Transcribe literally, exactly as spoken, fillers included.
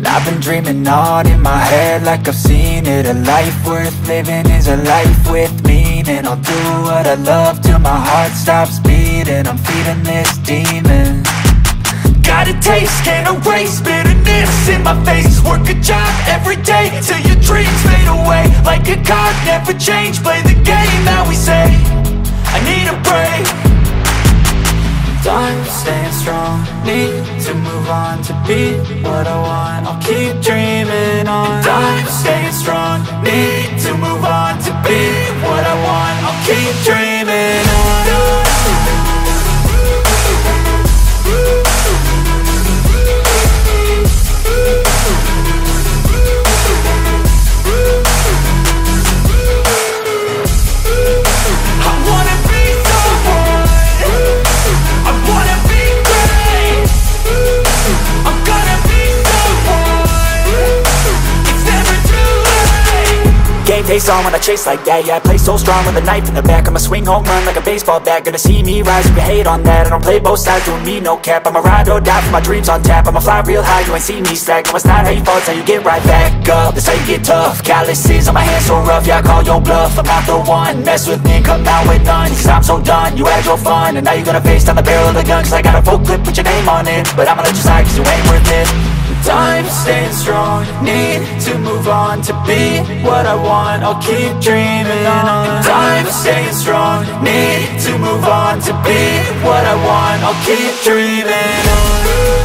I've been dreaming on in my head like I've seen it. A life worth living is a life with meaning. I'll do what I love till my heart stops beating. I'm feeding this demon. Got a taste, can't erase bitterness in my face. Work a job every day till your dreams fade away. Like a card, never change, play the game that we say. I need a break. I'm staying strong, need to move on to be what I want. I'll keep dreaming on. I'm staying strong, need to move on to be what I want. I'll keep dreaming on. Face on when I chase like that, yeah, I play so strong with a knife in the back. I'ma swing home run like a baseball bat. Gonna see me rise if you hate on that. I don't play both sides, doing me no cap. I'ma ride or die for my dreams on tap. I'ma fly real high, you ain't see me slack. No, it's not how you fall, it's how you get right back up. That's how you get tough. Calluses on my hands so rough, yeah, I call your bluff. I'm not the one, mess with me and come out with none. Cause I'm so done, you had your fun. And now you're gonna face down the barrel of the gun. Cause I got a full clip with your name on it. But I'ma let you slide cause you ain't worth it. I'm staying strong, need to move on to be what I want. I'll keep dreaming on. I'm staying strong, need to move on to be what I want. I'll keep dreaming on.